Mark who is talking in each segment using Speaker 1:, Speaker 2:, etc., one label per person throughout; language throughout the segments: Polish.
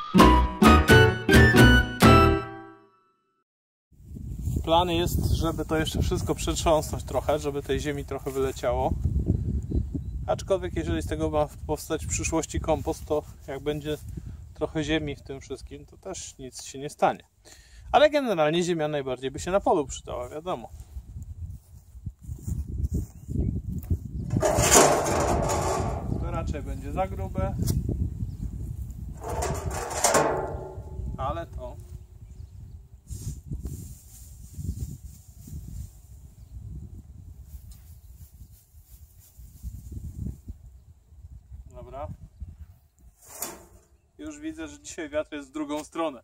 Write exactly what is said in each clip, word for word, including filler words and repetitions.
Speaker 1: Plan jest, żeby to jeszcze wszystko przetrząsnąć trochę, żeby tej ziemi trochę wyleciało. Aczkolwiek jeżeli z tego ma powstać w przyszłości kompost, to jak będzie trochę ziemi w tym wszystkim, to też nic się nie stanie. Ale generalnie ziemia najbardziej by się na polu przydała, wiadomo. To raczej będzie za grube. Ale to... Dobra. Już widzę, że dzisiaj wiatr jest w drugą stronę.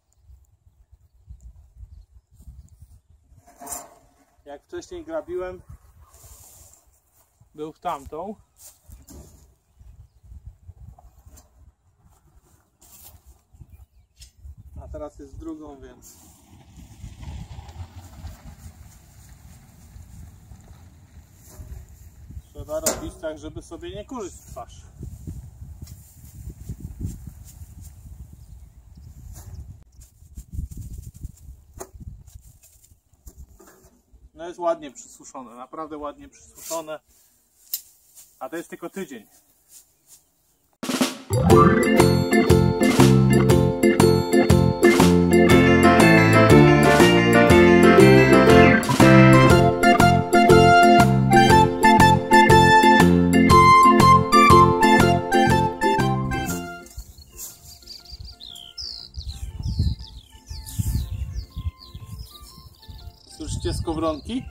Speaker 1: Jak wcześniej grabiłem, był w tamtą. A teraz jest w drugą, więc... Trzeba robić tak, żeby sobie nie kurzyć w twarz. No jest ładnie przysuszone, naprawdę ładnie przysuszone. A to jest tylko tydzień. Słyszycie skowronki?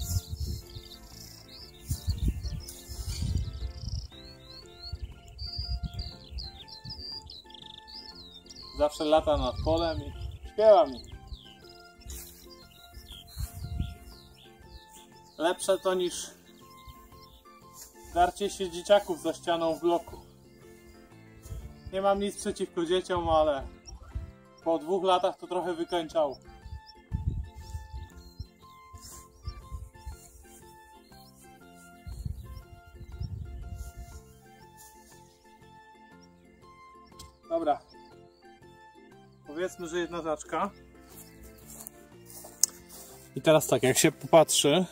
Speaker 1: Zawsze lata nad polem i śpiewa mi. Lepsze to niż darcie się dzieciaków za ścianą w bloku. Nie mam nic przeciwko dzieciom, ale po dwóch latach to trochę wykańczało. Dobra, powiedzmy, że jedna taczka. I teraz tak, jak się popatrzy,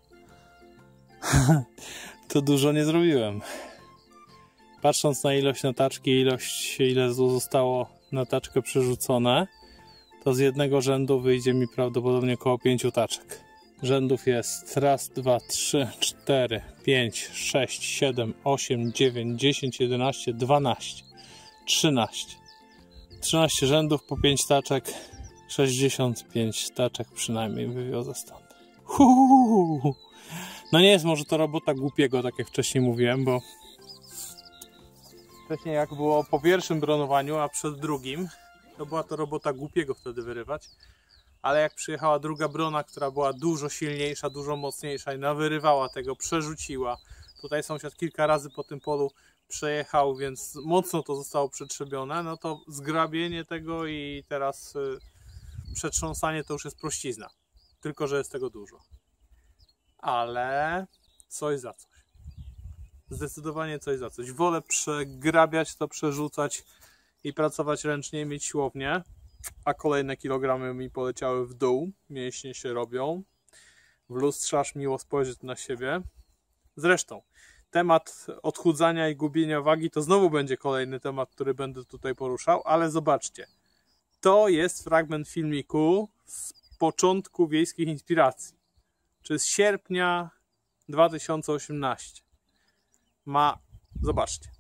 Speaker 1: to dużo nie zrobiłem. Patrząc na ilość na taczki, ilość, ile zostało na taczkę przerzucone, to z jednego rzędu wyjdzie mi prawdopodobnie około pięciu taczek. Rzędów jest raz, dwa, trzy, cztery, pięć, sześć, siedem, osiem, dziewięć, dziesięć, jedenaście, dwanaście. trzynaście. trzynaście rzędów po pięć taczek. sześćdziesiąt pięć taczek przynajmniej wywiozę stąd. Uhuhu. No nie jest może to robota głupiego, tak jak wcześniej mówiłem, bo wcześniej jak było po pierwszym bronowaniu, a przed drugim, to była to robota głupiego wtedy wyrywać. Ale jak przyjechała druga brona, która była dużo silniejsza, dużo mocniejsza i nawyrywała tego, przerzuciła. Tutaj sąsiad kilka razy po tym polu przejechał, więc mocno to zostało przetrzebione, no to zgrabienie tego i teraz y, przetrząsanie to już jest prościzna. Tylko że jest tego dużo. Ale coś za coś. Zdecydowanie coś za coś. Wolę przegrabiać to, przerzucać i pracować ręcznie, mieć siłownię, a kolejne kilogramy mi poleciały w dół. Mięśnie się robią. W lustrze aż miło spojrzeć na siebie. Zresztą temat odchudzania i gubienia wagi to znowu będzie kolejny temat, który będę tutaj poruszał, ale zobaczcie. To jest fragment filmiku z początku Wiejskich Inspiracji, czy z sierpnia dwa tysiące osiemnastego. Ma, zobaczcie.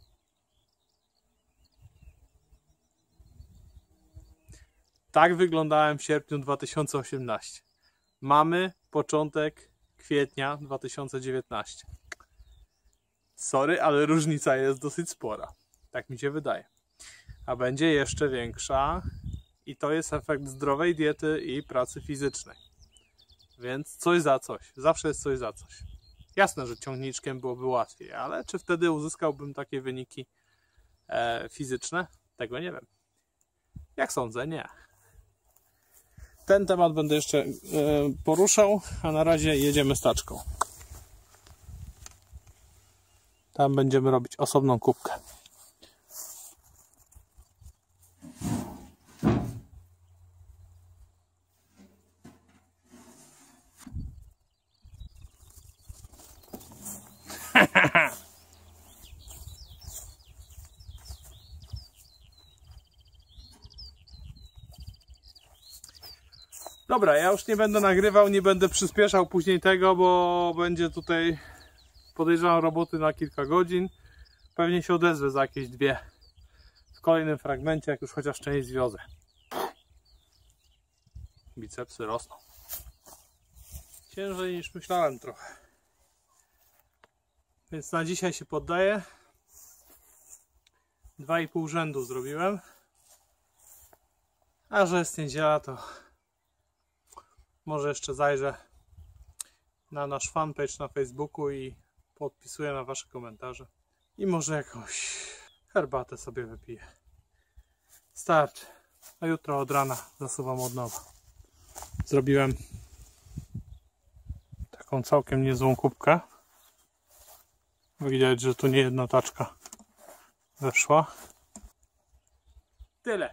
Speaker 1: Tak wyglądałem w sierpniu dwa tysiące osiemnastego. Mamy początek kwietnia dwa tysiące dziewiętnastego. Sorry, ale różnica jest dosyć spora. Tak mi się wydaje. A będzie jeszcze większa i to jest efekt zdrowej diety i pracy fizycznej. Więc coś za coś. Zawsze jest coś za coś. Jasne, że ciągniczkiem byłoby łatwiej, ale czy wtedy uzyskałbym takie wyniki e, fizyczne? Tego nie wiem. Jak sądzę, nie. Ten temat będę jeszcze e, poruszał, a na razie jedziemy z taczką. Tam będziemy robić osobną kubkę. Dobra, ja już nie będę nagrywał, nie będę przyspieszał później tego, bo będzie tutaj, podejrzewam, roboty na kilka godzin. Pewnie się odezwę za jakieś dwie w kolejnym fragmencie, jak już chociaż część zwiozę. Bicepsy rosną. Ciężej niż myślałem trochę. Więc na dzisiaj się poddaję. Dwa i pół rzędu zrobiłem. A że jest niedziela, to może jeszcze zajrzę na nasz fanpage na Facebooku i podpisuję na wasze komentarze. I może jakąś herbatę sobie wypiję. Starczy. A jutro od rana zasuwam od nowa. Zrobiłem taką całkiem niezłą kubkę. Widać, że tu nie jedna taczka weszła. Tyle.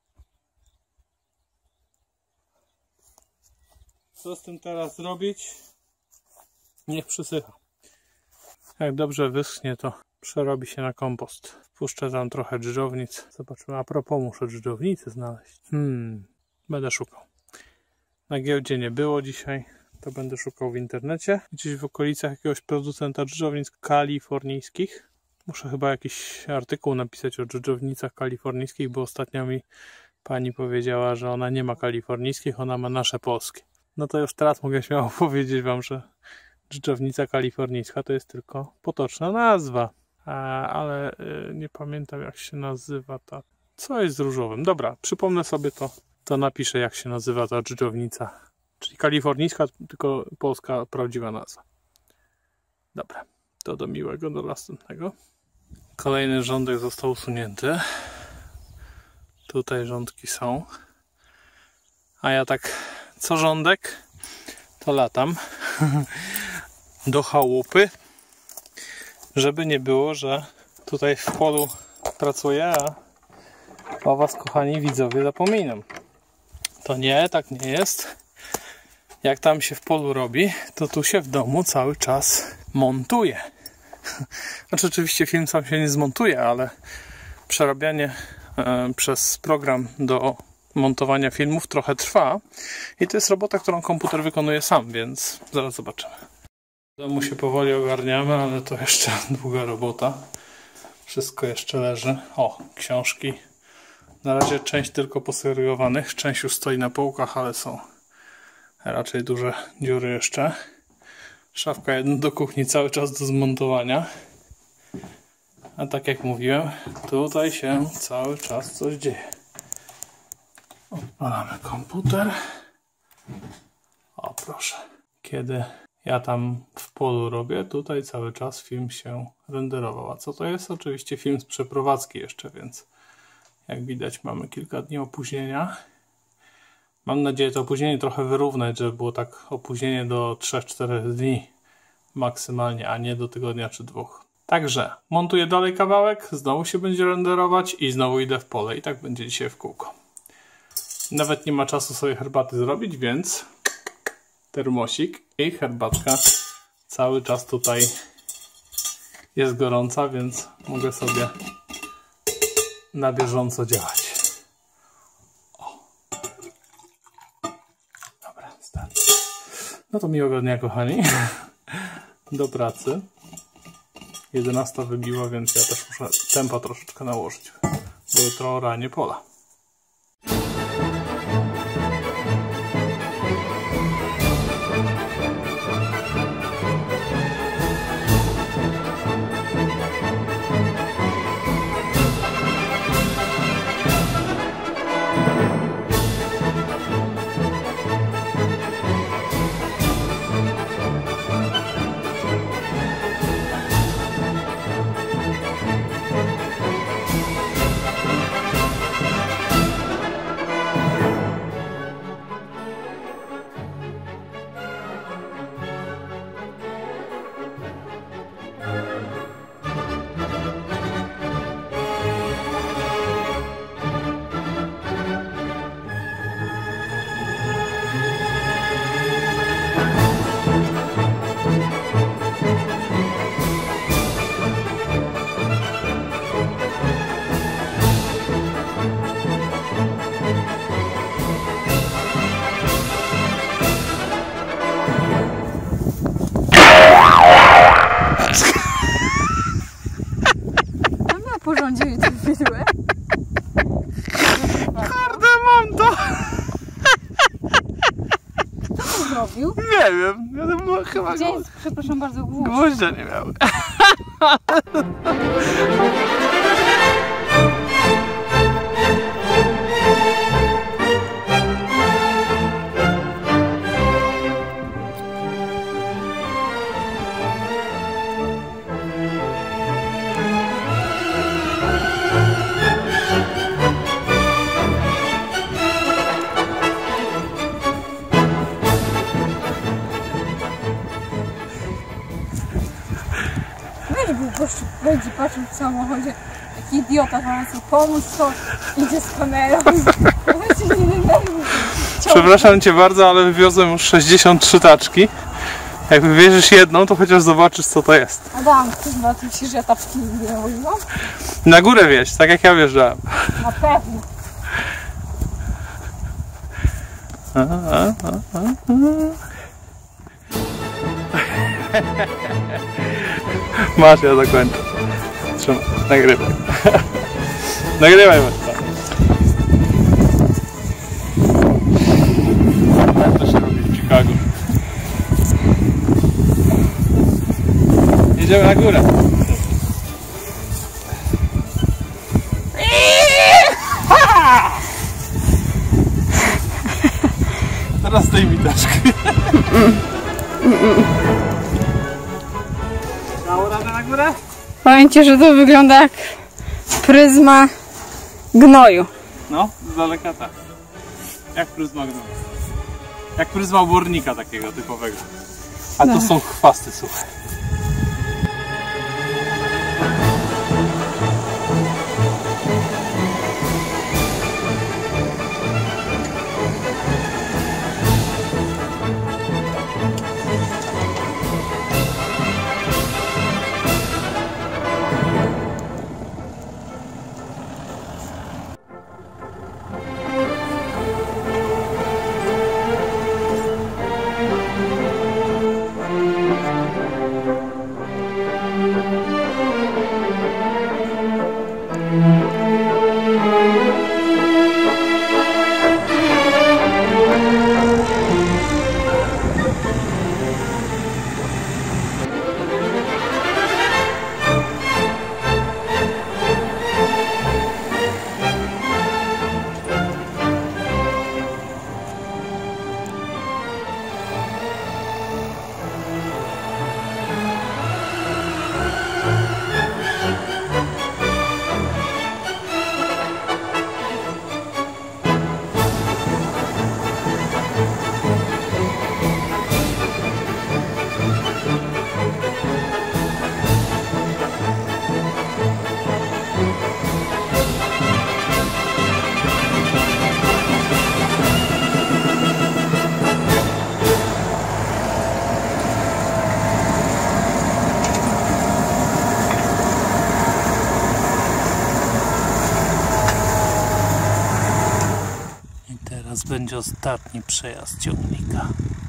Speaker 1: Co z tym teraz zrobić? Niech przysycha. Jak dobrze wyschnie, to przerobi się na kompost. Wpuszczę tam trochę dżdżownic. Zobaczymy. A propos, muszę dżdżownicy znaleźć. Hmm, będę szukał. Na giełdzie nie było dzisiaj, to będę szukał w internecie. Gdzieś w okolicach jakiegoś producenta dżdżownic kalifornijskich. Muszę chyba jakiś artykuł napisać o dżdżownicach kalifornijskich, bo ostatnio mi pani powiedziała, że ona nie ma kalifornijskich, ona ma nasze polskie. No to już teraz mogę śmiało powiedzieć wam, że dżdżownica kalifornijska to jest tylko potoczna nazwa. A, ale y, nie pamiętam, jak się nazywa ta... Co jest z różowym? Dobra, przypomnę sobie to, to napiszę, jak się nazywa ta dżdżownica. Czyli kalifornijska, tylko polska prawdziwa nazwa. Dobra, to do miłego, do następnego. Kolejny rządek został usunięty. Tutaj rządki są. A ja tak co rządek to latam do chałupy, żeby nie było, że tutaj w polu pracuję, a o was, kochani widzowie, zapominam. To nie, tak nie jest. Jak tam się w polu robi, to tu się w domu cały czas montuje. Znaczy oczywiście film sam się nie zmontuje, ale przerabianie e, przez program do montowania filmów trochę trwa. I to jest robota, którą komputer wykonuje sam, więc zaraz zobaczymy. W domu się powoli ogarniamy, ale to jeszcze długa robota. Wszystko jeszcze leży. O, książki. Na razie część tylko posegregowanych. Część już stoi na półkach, ale są raczej duże dziury jeszcze. Szafka jedna do kuchni cały czas do zmontowania. A tak jak mówiłem, tutaj się cały czas coś dzieje. Odpalamy komputer. O proszę. Kiedy ja tam w polu robię, tutaj cały czas film się renderował. A co to jest? Oczywiście film z przeprowadzki jeszcze, więc jak widać mamy kilka dni opóźnienia. Mam nadzieję to opóźnienie trochę wyrównać, żeby było tak opóźnienie do trzech czterech dni maksymalnie, a nie do tygodnia czy dwóch. Także montuję dalej kawałek, znowu się będzie renderować i znowu idę w pole i tak będzie dzisiaj w kółko. Nawet nie ma czasu sobie herbaty zrobić, więc termosik i herbatka cały czas tutaj jest gorąca, więc mogę sobie na bieżąco działać. O. Dobra, starczy. No to miłego dnia, kochani. Do pracy. jedenasta wybiła, więc ja też muszę tempa troszeczkę nałożyć, bo jutro oranie pola. chyba
Speaker 2: Gdzie jest, przepraszam bardzo, głód?
Speaker 1: gwoździa nie miały.
Speaker 2: Weź był gościu, będzie patrzył w samochodzie. Jaki idiota, że on chce pomóc, to idzie z kamerą. Ja się nie denerwuj.
Speaker 1: Przepraszam cię bardzo, ale wywiozłem już sześćdziesiąt trzy taczki. Jak wywieziesz jedną, to chociaż zobaczysz, co to jest.
Speaker 2: Adam, chyba ty myślisz, że ja taczki nigdy nie woziłam?
Speaker 1: Na górę wieź, tak jak ja wjeżdżałem.
Speaker 2: Na pewno.
Speaker 1: A, a, a, a. Masz, ja zakończę. Trzymaj, nagrywaj. Nagrywaj, Marta. Tak to się robi w Chicago. Jedziemy na górę. Teraz zdejmij taczkę. Dało radę na górę?
Speaker 2: Powiem ci, że to wygląda jak pryzma gnoju.
Speaker 1: No, z daleka tak. Jak pryzma gnoju. Jak pryzma obornika takiego typowego. A to są chwasty suche. Teraz będzie ostatni przejazd ciągnika.